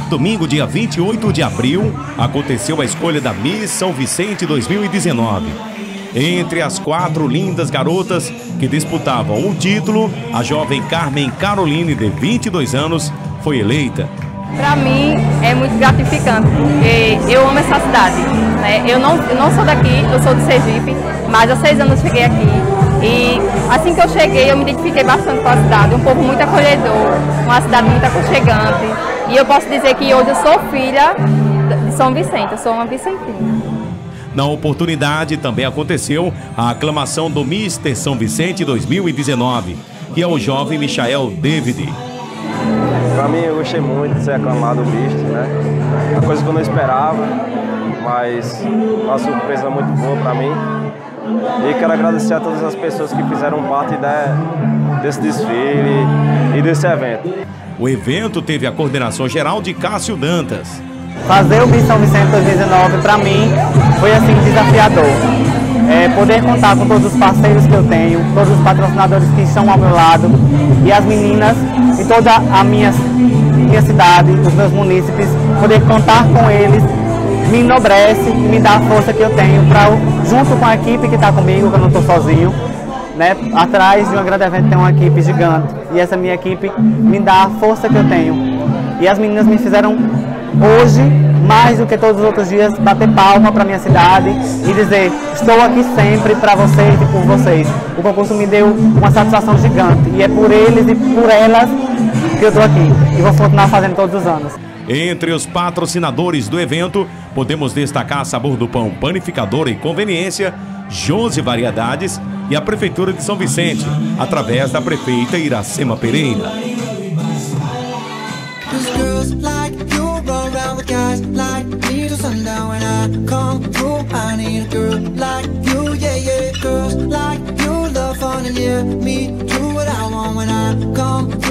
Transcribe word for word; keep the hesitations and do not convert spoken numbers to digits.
domingo, dia vinte e oito de abril, aconteceu a escolha da Miss São Vicente dois mil e dezenove. Entre as quatro lindas garotas que disputavam o título, a jovem Carmen Caroline, de vinte e dois anos, foi eleita. Para mim é muito gratificante, porque eu amo essa cidade, né? Eu não, eu não sou daqui, eu sou de Sergipe, mas há seis anos cheguei aqui. E assim que eu cheguei, eu me identifiquei bastante com a cidade, um povo muito acolhedor, uma cidade muito aconchegante. E eu posso dizer que hoje eu sou filha de São Vicente, eu sou uma vicentina. Na oportunidade também aconteceu a aclamação do mister São Vicente dois mil e dezenove, que é o jovem Michael David. Para mim, eu gostei muito de ser aclamado o mister, né? Uma coisa que eu não esperava, mas uma surpresa muito boa para mim. E quero agradecer a todas as pessoas que fizeram parte de, desse desfile e desse evento. O evento teve a coordenação geral de Cássio Dantas. Fazer o Miss São Vicente dois mil e dezenove para mim foi assim desafiador. É, poder contar com todos os parceiros que eu tenho, todos os patrocinadores que estão ao meu lado e as meninas e toda a minha, minha cidade, os meus munícipes, poder contar com eles me enobrece e me dá a força que eu tenho para, junto com a equipe que está comigo, que eu não estou sozinho, né, atrás de um grande evento tem uma equipe gigante e essa minha equipe me dá a força que eu tenho. E as meninas me fizeram hoje, mais do que todos os outros dias, bater palma para minha cidade e dizer: estou aqui sempre para vocês e por vocês. O concurso me deu uma satisfação gigante e é por eles e por elas que eu estou aqui e vou continuar fazendo todos os anos. Entre os patrocinadores do evento, podemos destacar Sabor do Pão, Panificadora e Conveniência, Josi Variedades e a Prefeitura de São Vicente, através da prefeita Iracema Pereira. Guys like me to sundown when I come through. I need a girl like you, yeah, yeah. Girls like you love fun and yeah, me do what I want when I come through.